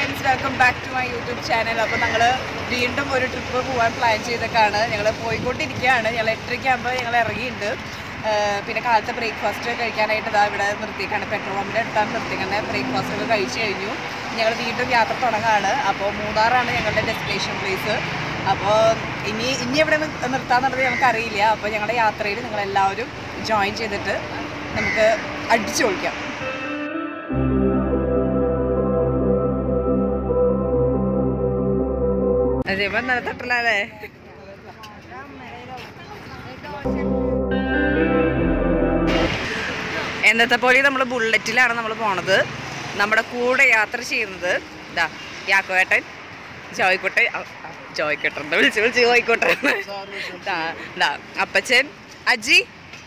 Friends, welcome back to my YouTube channel. അപ്പോൾ ഞങ്ങൾ വീണ്ടും ഒരു ട്രിപ്പ് പോകാൻ പ്ലാൻ ചെയ്തൊക്കെയാണ്. ഞങ്ങൾ പോയിക്കൊണ്ടിരിക്കുകയാണ്. ഞങ്ങൾ 8:30 ആകുമ്പോൾ ഞങ്ങൾ ഇറങ്ങിയിട്ടുണ്ട്. പിന്നെ കാലത്തെ ബ്രേക്ക്ഫാസ്റ്റ് കഴിക്കാനായിട്ട് ഇതാ ഇവിടെ നിർത്തിയേക്കാണ്. പെട്രോൾ പമ്പിൻ്റെ അടുത്താണ് നിർത്തിക്കുന്നത്. ബ്രേക്ക്ഫാസ്റ്റ് ഒക്കെ കഴിച്ച് കഴിഞ്ഞു. ഞങ്ങൾ വീണ്ടും യാത്ര തുടങ്ങുകയാണ്. അപ്പോൾ മൂന്നാറാണ് ഞങ്ങളുടെ ഡെസ്റ്റിനേഷൻ പ്ലേസ്. അപ്പോൾ ഇനി എവിടെ നിർത്താന്നുള്ളത് ഞങ്ങൾക്കറിയില്ല. അപ്പോൾ ഞങ്ങളുടെ യാത്രയിൽ നിങ്ങളെല്ലാവരും ജോയിൻ ചെയ്തിട്ട് നമുക്ക് അടിച്ചു പൊളിക്കാം. അതേപോലെ നല്ല തട്ടല്ലേ. എന്നത്തെ പോലെ നമ്മൾ ബുള്ളറ്റിലാണ് നമ്മൾ പോണത്. നമ്മുടെ കൂടെ യാത്ര ചെയ്യുന്നത് ഇതാ യാക്കോട്ടൻ, ജോയ്ക്കോട്ടൻ വിളിച്ച് ജോയ്ക്കോട്ടൻ, അപ്പച്ചൻ, അജി,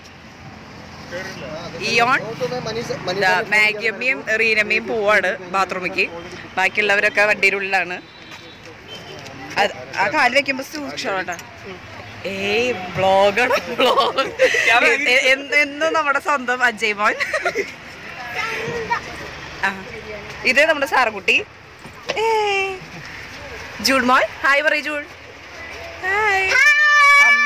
ഇയോൺ, മാഗിയമ്മയും റീനമ്മയും പോവാണ് ബാത്റൂമിക്ക്. ബാക്കിയുള്ളവരൊക്കെ വണ്ടിയുടെ ഉള്ളിലാണ്. ആ കാല് വെക്കുമ്പോ സൂക്ഷിച്ചോട്ടാ. ബ്ലോഗാണ് ബ്ലോഗ്. എന്നും നമ്മുടെ സ്വന്തം അജയ് മോൻ. ഇത് നമ്മുടെ സാറക്കുട്ടി. ജൂഡ് മോൻ ഹായ് പറയൂ. Jude hi. അമ്മ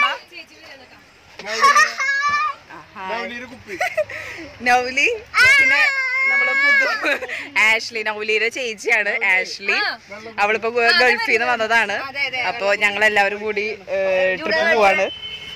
നൗലി. പിന്നെ നമ്മള് ആഷ്ലി, നൗലിയുടെ ചേച്ചിയാണ് ആഷ്ലി. അവളിപ്പോ ഗൾഫിൽ നിന്ന് വന്നതാണ്. അപ്പൊ ഞങ്ങളെല്ലാവരും കൂടി ട്രിപ്പ് പോവാണ്.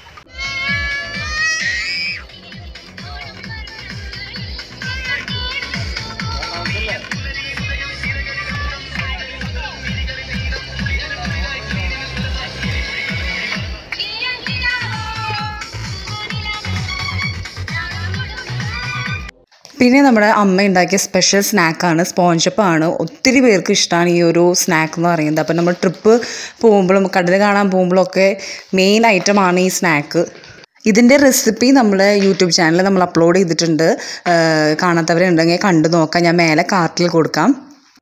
പിന്നെ നമ്മുടെ അമ്മ ഉണ്ടാക്കിയ സ്പെഷ്യൽ സ്നാക്കാണ്, സ്പോഞ്ചപ്പാണ്. ഒത്തിരി പേർക്ക് ഇഷ്ടമാണ് ഈ ഒരു സ്നാക്ക് എന്ന് പറയുന്നത്. അപ്പം നമ്മൾ ട്രിപ്പ് പോകുമ്പോഴും കടൽ കാണാൻ പോകുമ്പോഴൊക്കെ മെയിൻ ഐറ്റമാണ് ഈ സ്നാക്ക്. ഇതിൻ്റെ റെസിപ്പി നമ്മൾ യൂട്യൂബ് ചാനലിൽ നമ്മൾ അപ്ലോഡ് ചെയ്തിട്ടുണ്ട്. കാണാത്തവരുണ്ടെങ്കിൽ കണ്ടു നോക്കാം. ഞാൻ മേലെ കാർട്ടിൽ കൊടുക്കാം.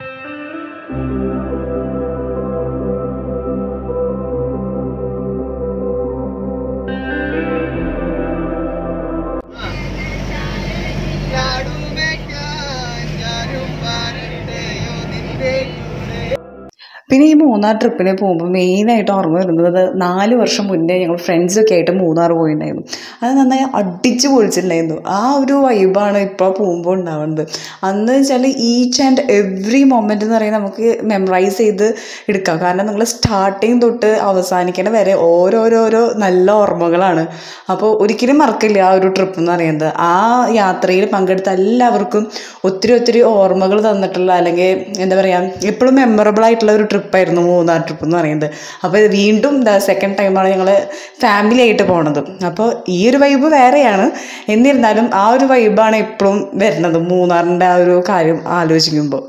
പിന്നെ ഈ മൂന്നാർ ട്രിപ്പിന് പോകുമ്പോൾ മെയിനായിട്ട് ഓർമ്മ വരുന്നത് 4 വർഷം മുന്നേ ഞങ്ങൾ ഫ്രണ്ട്സൊക്കെ ആയിട്ട് മൂന്നാർ പോയിട്ടുണ്ടായിരുന്നു. അത് നന്നായി അടിച്ച് പൊളിച്ചിട്ടുണ്ടായിരുന്നു. ആ ഒരു വൈബാണ് ഇപ്പോൾ പോകുമ്പോൾ ഉണ്ടാവുന്നത്. അന്ന് വെച്ചാൽ ഈച്ച് ആൻഡ് എവറി മൊമെൻ്റ് എന്ന് പറയുന്നത് നമുക്ക് മെമ്മറൈസ് ചെയ്ത് എടുക്കാം. കാരണം നിങ്ങൾ സ്റ്റാർട്ടിങ് തൊട്ട് അവസാനിക്കേണ്ട വരെ ഓരോരോരോ നല്ല ഓർമ്മകളാണ്. അപ്പോൾ ഒരിക്കലും മറക്കില്ല ആ ഒരു ട്രിപ്പ് എന്ന് പറയുന്നത്. ആ യാത്രയിൽ പങ്കെടുത്ത എല്ലാവർക്കും ഒത്തിരി ഓർമ്മകൾ തന്നിട്ടുള്ള, അല്ലെങ്കിൽ എന്താ പറയുക, എപ്പോഴും മെമ്മറബിൾ ആയിട്ടുള്ള ഒരു ട്രിപ്പായിരുന്നു മൂന്നാർ ട്രിപ്പ് എന്ന് പറയുന്നത്. അപ്പോൾ വീണ്ടും സെക്കൻഡ് ടൈമാണ് ഞങ്ങൾ ഫാമിലി ആയിട്ട് പോണത്. അപ്പോൾ ഈ ഒരു വൈബ് വേറെയാണ്. എന്നിരുന്നാലും ആ ഒരു വൈബാണ് എപ്പോഴും വരുന്നത് മൂന്നാറിൻ്റെ ആ ഒരു കാര്യം ആലോചിക്കുമ്പോൾ.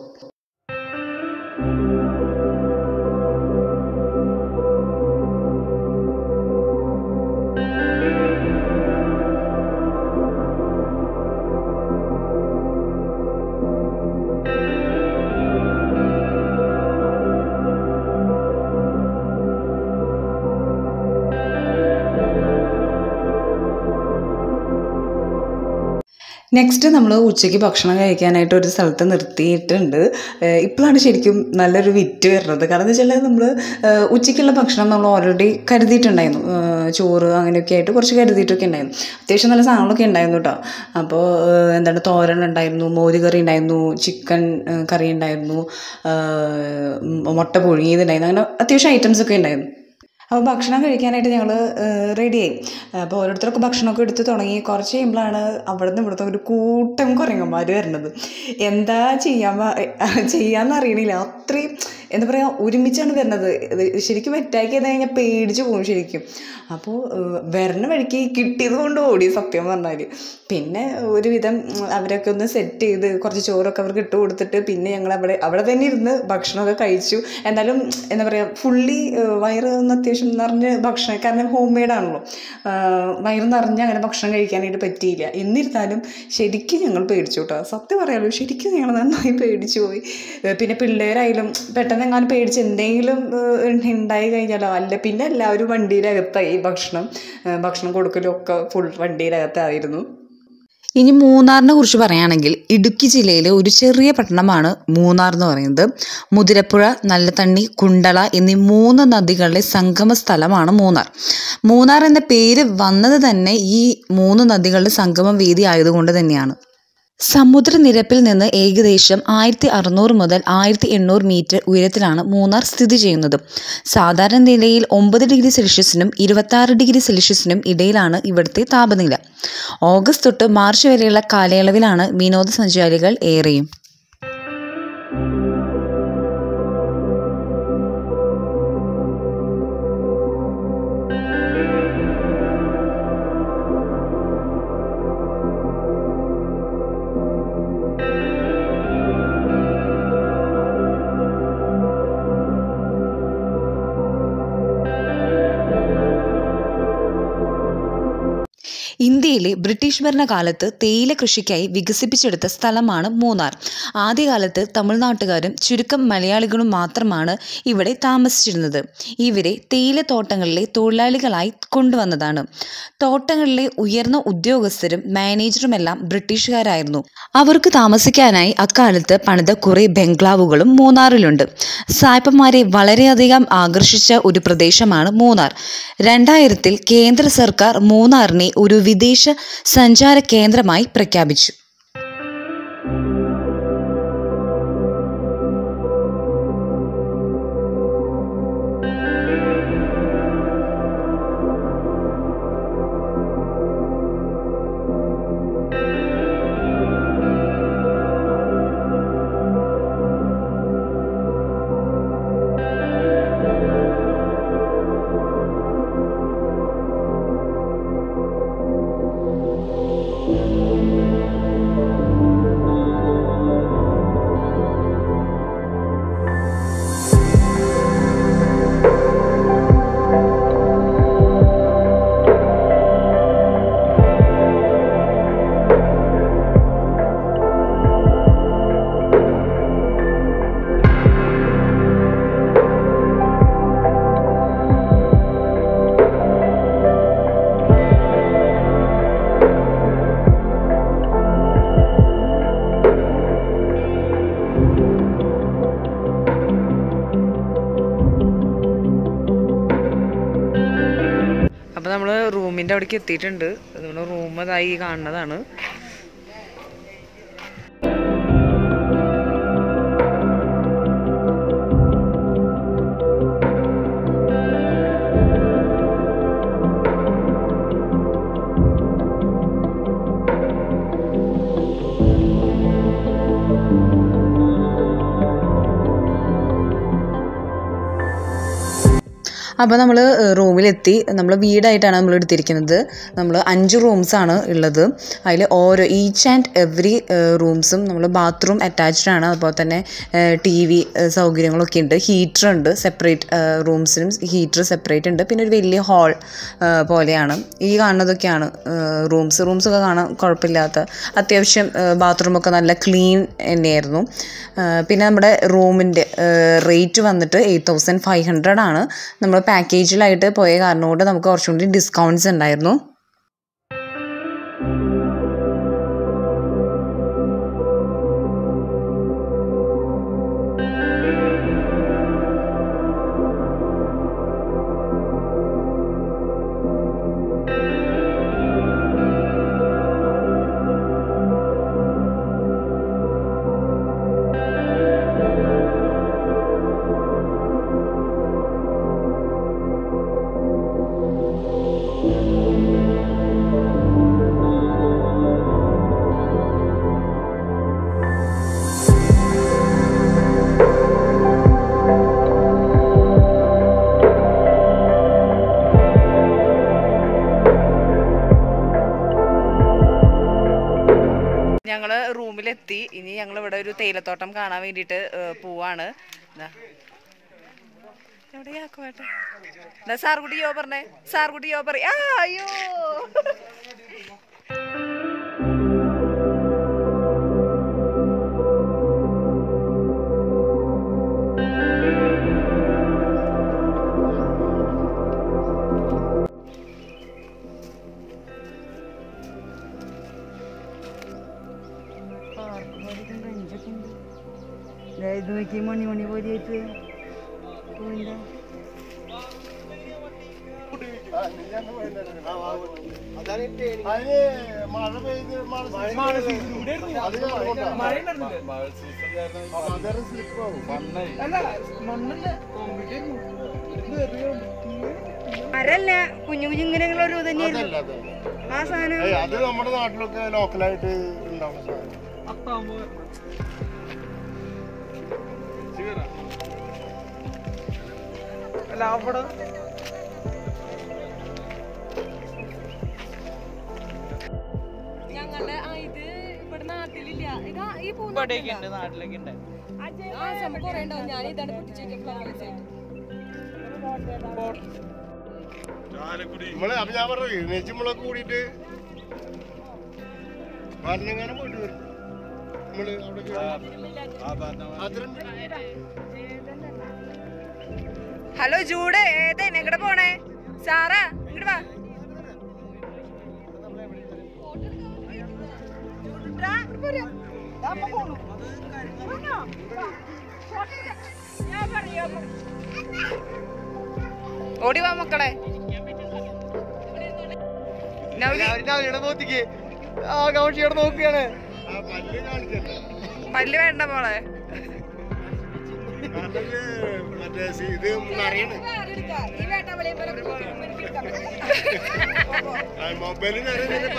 നെക്സ്റ്റ് നമ്മൾ ഉച്ചയ്ക്ക് ഭക്ഷണം കഴിക്കാനായിട്ട് ഒരു സ്ഥലത്ത് നിർത്തിയിട്ടുണ്ട്. ഇപ്പോഴാണ് ശരിക്കും നല്ലൊരു വിറ്റ് വരുന്നത്. കാരണം എന്ന് വെച്ചാൽ നമ്മൾ ഉച്ചയ്ക്കുള്ള ഭക്ഷണം നമ്മൾ ഓൾറെഡി കരുതിയിട്ടുണ്ടായിരുന്നു. ചോറ് അങ്ങനെയൊക്കെ ആയിട്ട് കുറച്ച് കരുതിയിട്ടൊക്കെ ഉണ്ടായിരുന്നു. അത്യാവശ്യം നല്ല സാധനങ്ങളൊക്കെ ഉണ്ടായിരുന്നു കേട്ടോ. അപ്പോൾ എന്താണ്, തോരൻ ഉണ്ടായിരുന്നു, മോര് കറി ഉണ്ടായിരുന്നു, ചിക്കൻ കറി ഉണ്ടായിരുന്നു, മുട്ട പുഴുങ്ങിയതുണ്ടായിരുന്നു, അങ്ങനെ അത്യാവശ്യം ഐറ്റംസൊക്കെ ഉണ്ടായിരുന്നു. അപ്പോൾ ഭക്ഷണം കഴിക്കാനായിട്ട് ഞങ്ങൾ റെഡിയായി. അപ്പോൾ ഓരോരുത്തർക്ക് ഭക്ഷണമൊക്കെ എടുത്ത് തുടങ്ങി. കുറച്ച് കഴിയുമ്പോഴാണ് അവിടെ നിന്ന് ഇവിടുത്തെ ഒരു കൂട്ടം കുരങ്ങന്മാർ വരുന്നത്. എന്താ ചെയ്യാമെന്ന് അറിയണില്ല. അത്രയും എന്താ പറയുക, ഒരുമിച്ചാണ് വരുന്നത്. ശരിക്കും അറ്റാക്ക് ചെയ്ത് കഴിഞ്ഞാൽ പേടിച്ച് പോകും ശരിക്കും. അപ്പോൾ വരുന്ന വഴിക്ക് കിട്ടിയത് കൊണ്ട് ഓടി സത്യം പറഞ്ഞാൽ. പിന്നെ ഒരുവിധം അവരൊക്കെ ഒന്ന് സെറ്റ് ചെയ്ത് കുറച്ച് ചോറൊക്കെ അവർക്ക് ഇട്ട് കൊടുത്തിട്ട് പിന്നെ ഞങ്ങൾ അവിടെ തന്നെ ഇരുന്ന് ഭക്ഷണമൊക്കെ കഴിച്ചു. എന്നാലും എന്താ പറയുക, ഫുള്ളി വയറ് ഒന്ന് അത്യാവശ്യം നിറഞ്ഞ് ഭക്ഷണം, കാരണം ഹോം മെയ്ഡാണല്ലോ, വയറ് നിറഞ്ഞ് അങ്ങനെ ഭക്ഷണം കഴിക്കാനായിട്ട് പറ്റിയില്ല. എന്നിരുന്നാലും ശരിക്കും ഞങ്ങൾ പേടിച്ചു കേട്ടോ. സത്യം പറയാമല്ലോ, ശരിക്കും ഞങ്ങൾ നന്നായി പേടിച്ചു പോയി. പിന്നെ പിള്ളേരായാലും പെട്ടെന്ന് എങ്ങാനും പേടിച്ച് എന്തെങ്കിലും ഉണ്ടായി കഴിഞ്ഞാലോ, പിന്നെ എല്ലാവരും വണ്ടിയുടെ അകത്തായി. ഭക്ഷണം കൊടുക്കലും ഒക്കെ ഫുൾ വണ്ടിയുടെ അകത്തായിരുന്നു. ഇനി മൂന്നാറിനെ കുറിച്ച് പറയുകയാണെങ്കിൽ ഇടുക്കി ജില്ലയിലെ ഒരു ചെറിയ പട്ടണമാണ് മൂന്നാർ എന്ന് പറയുന്നത്. മുതിരപ്പുഴ, നല്ലതണ്ണി, കുണ്ടള എന്നീ 3 നദികളുടെ സംഗമ സ്ഥലമാണ് മൂന്നാർ. മൂന്നാർ എന്ന പേര് വന്നത് തന്നെ ഈ 3 നദികളുടെ സംഗമ വേദി ആയതുകൊണ്ട് തന്നെയാണ്. സമുദ്രനിരപ്പിൽ നിന്ന് ഏകദേശം 1600 മുതൽ 1800 മീറ്റർ ഉയരത്തിലാണ് മൂന്നാർ സ്ഥിതി ചെയ്യുന്നത്. സാധാരണ നിലയിൽ 9 ഡിഗ്രി സെൽഷ്യസിനും 26 ഡിഗ്രി സെൽഷ്യസിനും ഇടയിലാണ് ഇവിടുത്തെ താപനില. ഓഗസ്റ്റ് തൊട്ട് മാർച്ച് വരെയുള്ള കാലയളവിലാണ് വിനോദസഞ്ചാരികൾ ഏറെയും. ഇന്ത്യയിലെ ബ്രിട്ടീഷ് ഭരണകാലത്ത് തേയില കൃഷിക്കായി വികസിപ്പിച്ചെടുത്ത സ്ഥലമാണ് മൂന്നാർ. ആദ്യകാലത്ത് തമിഴ്നാട്ടുകാരും ചുരുക്കം മലയാളികളും മാത്രമാണ് ഇവിടെ താമസിച്ചിരുന്നത്. ഇവരെ തേയിലത്തോട്ടങ്ങളിലെ തൊഴിലാളികളായി കൊണ്ടുവന്നതാണ്. തോട്ടങ്ങളിലെ ഉയർന്ന ഉദ്യോഗസ്ഥരും മാനേജറുമെല്ലാം ബ്രിട്ടീഷുകാരായിരുന്നു. അവർക്ക് താമസിക്കാനായി അക്കാലത്ത് പണിത കുറേ ബംഗ്ലാവുകളും മൂന്നാറിലുണ്ട്. സായിപ്പന്മാരെ വളരെയധികം ആകർഷിച്ച ഒരു പ്രദേശമാണ് മൂന്നാർ. 2000-ൽ കേന്ദ്ര സർക്കാർ മൂന്നാറിനെ ഒരു വിദേശ സഞ്ചാര കേന്ദ്രമായി പ്രഖ്യാപിച്ചു. അപ്പോൾ നമ്മൾ റൂമിൻ്റെ അവിടേക്ക് എത്തിയിട്ടുണ്ട്. അതുകൊണ്ട് റൂം അതായി കാണുന്നതാണ്. അപ്പോൾ നമ്മൾ റൂമിലെത്തി. നമ്മൾ വീടായിട്ടാണ് നമ്മൾ എടുത്തിരിക്കുന്നത്. നമ്മൾ 5 റൂംസാണ് ഉള്ളത്. അതിൽ ഈച്ച് ആൻഡ് എവറി റൂംസും നമ്മൾ ബാത്റൂം അറ്റാച്ച്ഡ് ആണ്. അതുപോലെ തന്നെ TV സൗകര്യങ്ങളൊക്കെ ഉണ്ട്. ഹീറ്റർ ഉണ്ട്. സെപ്പറേറ്റ് റൂംസിനും ഹീറ്റർ സെപ്പറേറ്റ് ഉണ്ട്. പിന്നെ ഒരു വലിയ ഹാൾ പോലെയാണ്. ഈ കാണുന്നതൊക്കെയാണ് റൂംസൊക്കെ കാണാൻ കുഴപ്പമില്ലാത്ത, അത്യാവശ്യം ബാത്റൂമൊക്കെ നല്ല ക്ലീൻ തന്നെയായിരുന്നു. പിന്നെ നമ്മുടെ റൂമിൻ്റെ റേറ്റ് വന്നിട്ട് 8500 ആണ്. നമ്മൾ പാക്കേജിലായിട്ട് പോയ കാരണം കൊണ്ട് നമുക്ക് കുറച്ചും കൂടി ഡിസ്കൗണ്ട്സ് ഉണ്ടായിരുന്നു. ഞങ്ങൾ റൂമിലെത്തി. ഇനി ഞങ്ങൾ ഇവിടെ ഒരു തേയിലത്തോട്ടം കാണാൻ വേണ്ടിയിട്ട് പോവാണ്. എവിടെയാക്കുവാട്ടെ സാർകുട്ടി യോ പറഞ്ഞേ, സാർകുട്ടി യോ പറ. അയ്യോ ഇത് നോക്കി മണി മണി പോലെയായിട്ട് മരല്ല കുഞ്ഞു കുഞ്ഞു ഇങ്ങനെയുള്ള ഒരു തന്നെയായിരുന്നു ആ സാധനം. അത് നമ്മുടെ നാട്ടിലൊക്കെ ലോക്കലായിട്ട് ഉണ്ടാവുന്ന സാധനം. അല്ല അവിടെ ഞങ്ങളുടെ ഇത് ഇവിടെ നാട്ടിലില്ല. ഇതാ ഈ ഇവിടെയൊക്കെ ഉണ്ട്, നാട്ടിലൊക്കെ ഉണ്ട്. കുറെ ഉണ്ടാവും. ഞാൻ ഇതാണ് പൊട്ടിച്ചേക്കാൻ ഫ്ലവേഴ്സ് ആയിട്ട്. നമ്മള് അപ്പൊ ഞാൻ പറഞ്ഞു നെച്ചിമുളൊക്കെ കൂടിയിട്ട് ഭരണങ്ങാനം പോയിട്ട് വരും. നമ്മള് അവിടെ ഹലോ ജൂഡ് ഏതാ എങ്ങടെ പോണേ? സാറാ ഇങ്ങോട്ട് വാ. ഓടി വാ മക്കളെ. നോക്കിയാണ് പല്ല് വേണ്ട മോളെ. മറ്റേ ഇത് അറിയണേ മൊബൈലിന്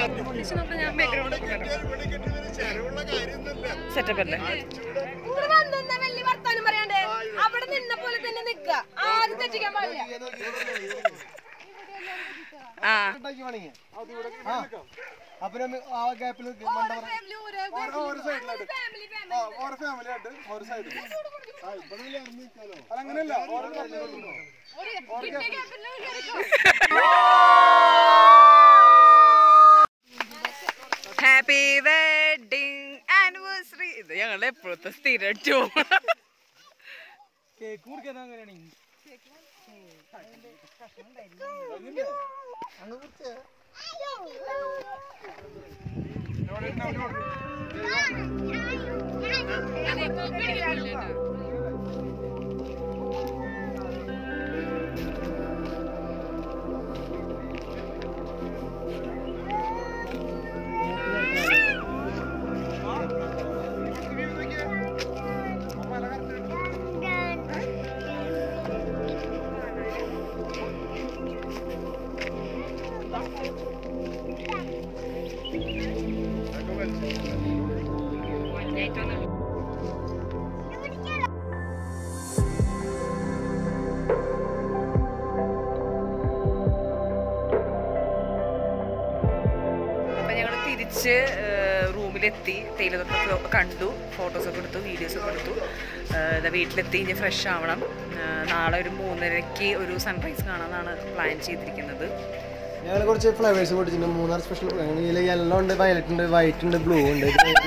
സെറ്റപ്പ് അല്ലേ? വർത്താനം പറയാണ്ടേ അവിടെ നിന്ന പോലെ തന്നെ നിക്ക. ആരും തെറ്റിക്കാൻ പാടില്ല. ആ ഹാപ്പി വെഡിങ് ആനിവേഴ്സറി. ഇത് ഞങ്ങളുടെ എപ്പോഴത്തെ സ്ഥിരം ട്യൂൺ. കേക്ക് മുറിക്കാൻ അങ്ങനെയാണ്. തിരിച്ച് റൂമിലെത്തി. തേയിലതൊക്കെ കണ്ടു, ഫോട്ടോസൊക്കെ എടുത്തു, വീഡിയോസൊക്കെ എടുത്തു. വീട്ടിലെത്തി ഇനി ഫ്രഷ് ആവണം. നാളെ ഒരു 3:30 ഒരു സൺറൈസ് കാണാനാണ് പ്ലാൻ ചെയ്തിരിക്കുന്നത്. ഞങ്ങൾ കുറച്ച് ഫ്ലവേഴ്സ് പൊട്ടിച്ചിട്ടുണ്ട്. മൂന്നാർ സ്പെഷ്യൽ യെല്ലോ ഉണ്ട്, വയലറ്റ് ഉണ്ട്, വൈറ്റ് ഉണ്ട്, ബ്ലൂ ഉണ്ട്.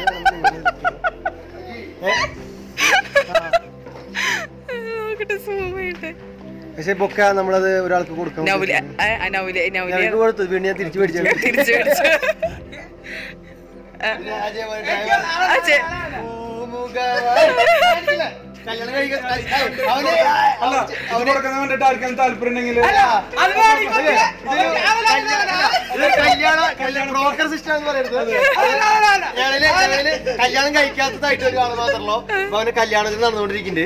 പക്ഷെ ബൊക്ക നമ്മളത് ഒരാൾക്ക് കൊടുക്കാൻ കൊടുത്തു. പിന്നെ ഞാൻ തിരിച്ചു മേടിച്ചു. കല്യാണം ബ്രോക്കർ സിസ്റ്റം എന്ന് പറയുന്നത് കല്യാണം കഴിക്കാത്തതായിട്ട് ഒരു ആള് മാത്രമല്ലോ അവന് കല്യാണത്തിൽ നടന്നുകൊണ്ടിരിക്കുന്നുണ്ട്.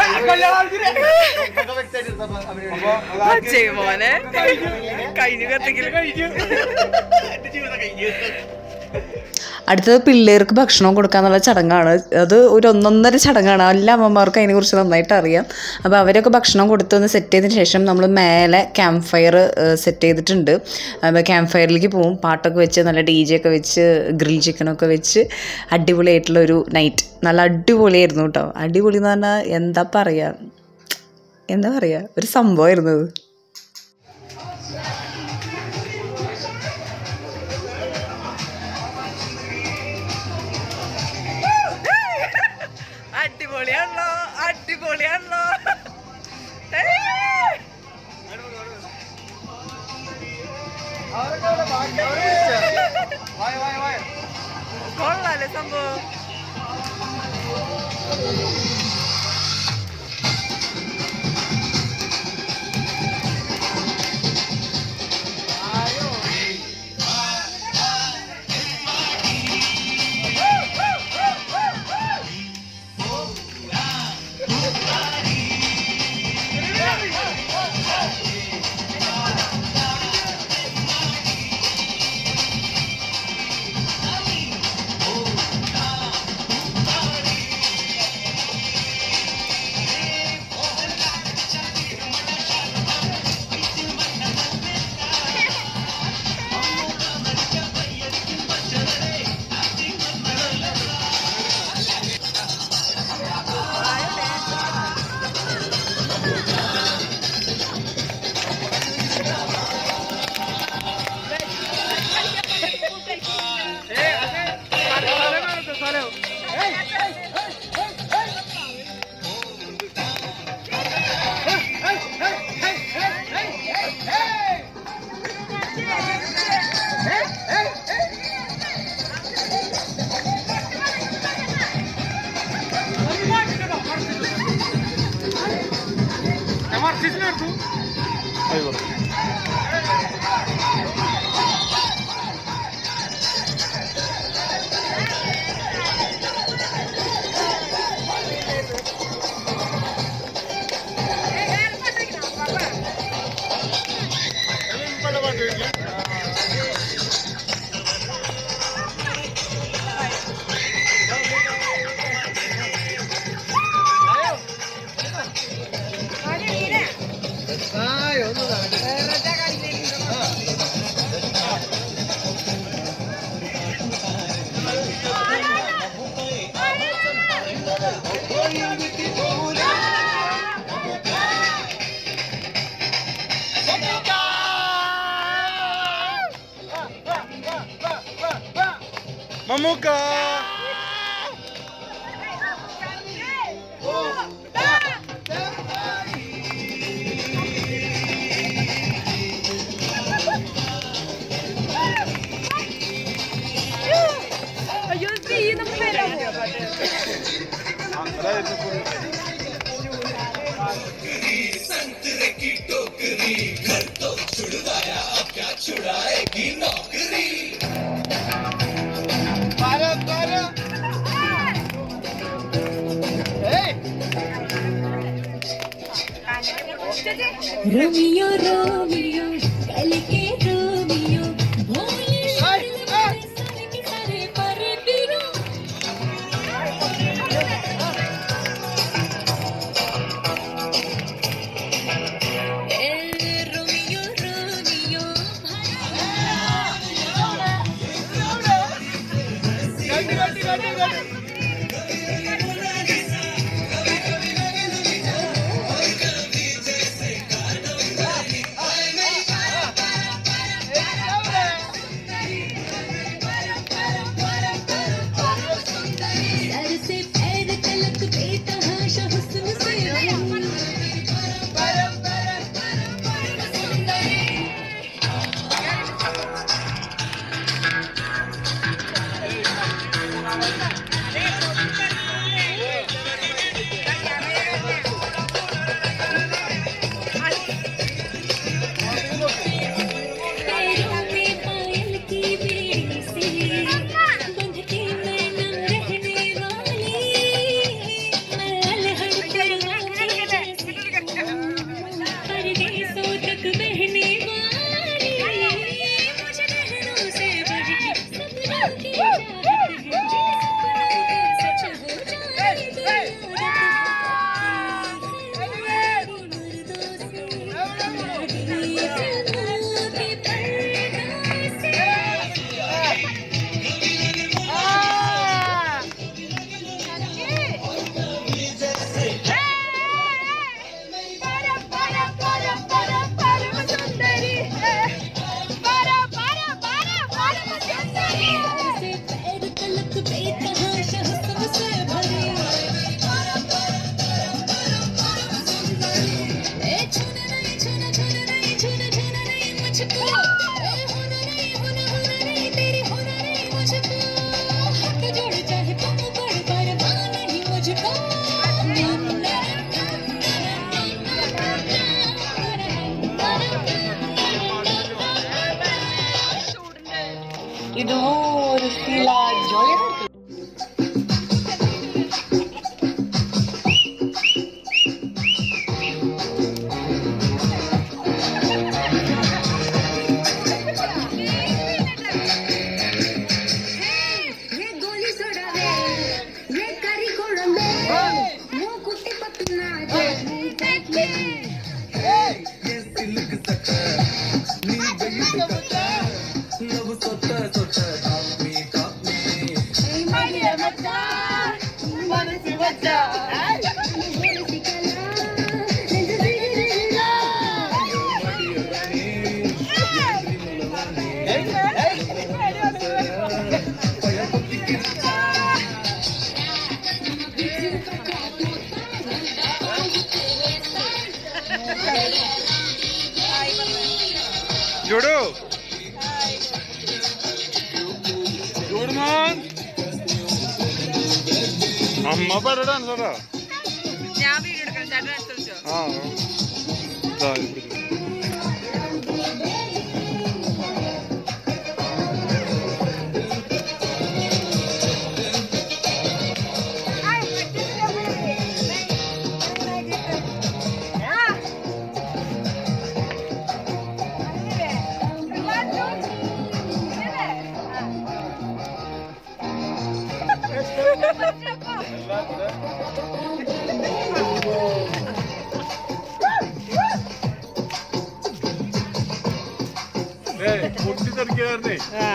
അടുത്തത് പിള്ളേർക്ക് ഭക്ഷണം കൊടുക്കാന്നുള്ള ചടങ്ങാണ്. അത് ഒരു 1.5 ചടങ്ങാണ്. എല്ലാ അമ്മമാർക്കും അതിനെക്കുറിച്ച് നന്നായിട്ട് അറിയാം. അപ്പോൾ അവരൊക്കെ ഭക്ഷണം കൊടുത്തൊന്ന് സെറ്റ് ചെയ്തതിന് ശേഷം നമ്മൾ മേലെ ക്യാമ്പ് ഫയർ സെറ്റ് ചെയ്തിട്ടുണ്ട്. അപ്പോൾ ക്യാമ്പ് ഫയറിലേക്ക് പോകും. പാട്ടൊക്കെ വെച്ച് നല്ല DJ ഒക്കെ വെച്ച് ഗ്രിൽ ചിക്കനൊക്കെ വെച്ച് അടിപൊളിയായിട്ടുള്ളൊരു നൈറ്റ്. നല്ല അടിപൊളിയായിരുന്നു കേട്ടോ. അടിപൊളി എന്ന് പറഞ്ഞാൽ എന്താ പറയുക ഒരു സംഭവമായിരുന്നു അത്. അടിപൊളിയാണല്ലോ. കൊള്ളാല്ലേ സംഭവം. മമ്മൂക്ക അയ്യോ സ്ത്രീ നമുക്ക് വരാമോ रोमियो रोमियो कल के रोमियो भोले सारे सारे पर पिरो रोमियो रोमियो सर से पैर तलक बेतहाशा हुस्न से पैरों में पायल की बेड़ी से बंध के मैं नम रहने वाली मैं अलहड़ परवाने जैसी परदेसों तक बहने वाली मुझे बहनों से बढ़ के सपनों की चाहत है सच हो जाए पैर तलक बेतहाशा हुस्न से भरे छूना नहीं मुझको होना नहीं तेरी होना नहीं मुझको हाथ जोड़ चाहे तुम पर नहीं मुझको ഇതുപോലെ ഫീൽ ജോലി ये गोली सोडा है ये करी कोड़ा में वो कुत्ते पतना ജോഡു ജോഡുമാൻ അമ്മ പറയടാ ഞാൻ വീഡിയോ എടുക്കണം ചേട്ടൻ അനുസരിച്ചോ ആ പൊട്ടിത്തെറിക്കാരനെ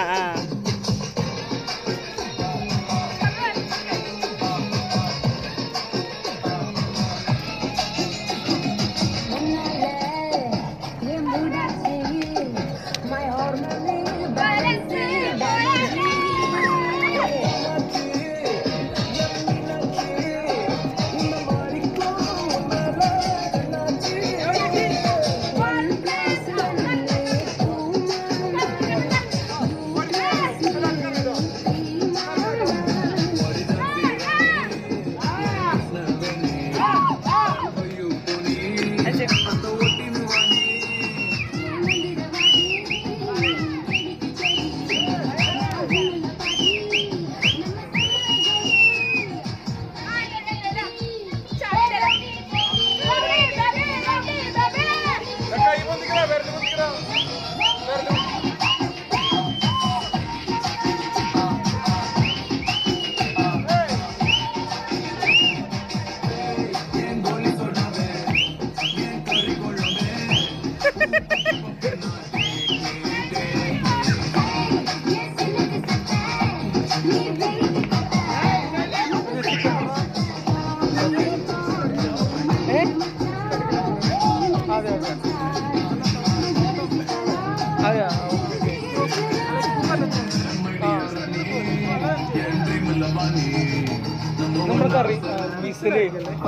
നമ്മുടെ കറി വിസില്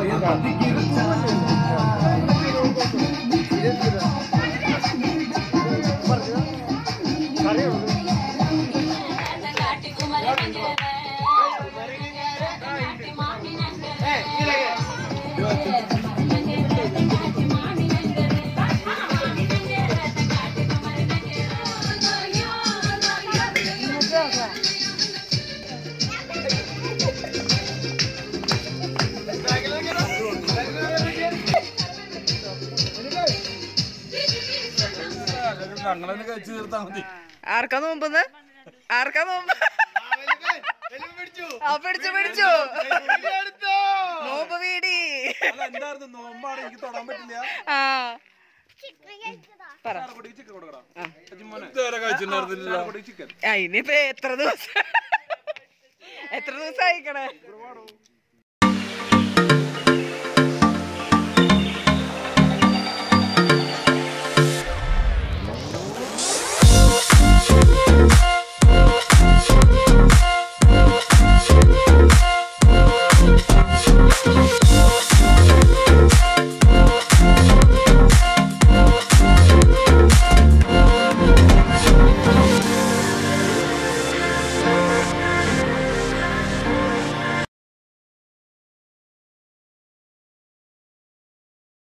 ഞങ്ങളെ കഴിച്ചു തീർത്താ മതി. ആർക്കാ നോമ്പെന്ന്? ആർക്കാ നോമ്പ്? പിടിച്ചു പിടിച്ചു നോമ്പ് വീടി. എന്തായിരുന്നു നോമ്പാണ്, എനിക്ക് തൊടാൻ പറ്റില്ല. ഇനിയിപ്പോ എത്ര ദിവസം അയക്കണേ? We'll be right back.